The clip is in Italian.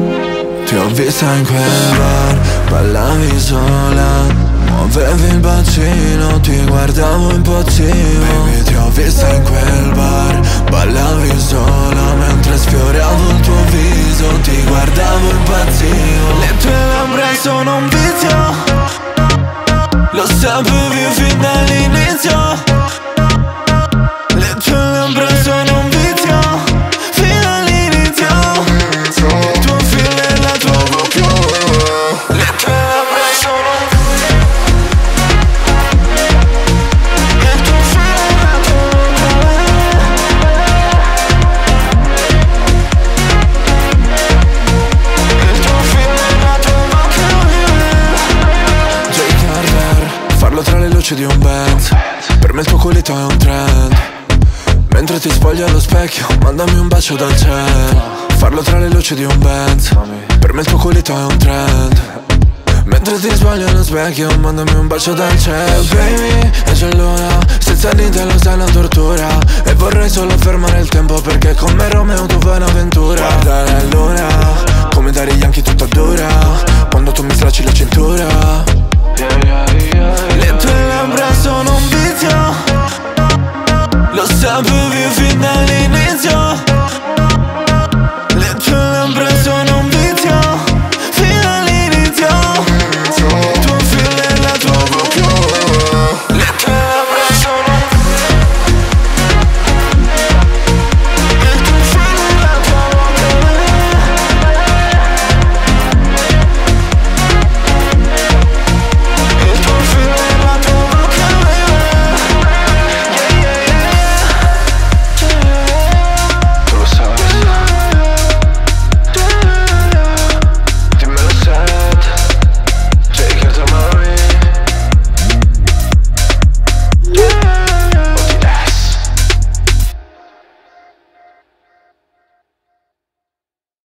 Ti ho vista in quel bar, ballavi sola, muovevi il bacino, ti guardavo impazzivo. Baby, ti ho vista in quel bar, ballavi sola, mentre sfioravo il tuo viso, ti guardavo impazzivo. Le tue labbra sono un vizio, lo sapevi fin dall'inizio. Le tue labbra sono un vizio, fin dall'inizio. Il tuo filo è la tua bocca. Le tue labbra sono un vizio, il tuo filo è la tua bocca. Il tuo filo è la tua bocca. Jay Carter, farlo tra le luci di un Benz. Per me il tuo culito è un trend. Mentre ti spogli allo specchio, mandami un bacio dal cielo. Farlo tra le luci di un Benz. Per me il tuo culito è un trend. Mentre ti spogli allo specchio, mandami un bacio dal cielo. Baby, e c'è l'ora, senza niente lo sai la tortura. E vorrei solo fermare il tempo, perché con me Romeo tu fai un'avventura. Guarda la luna,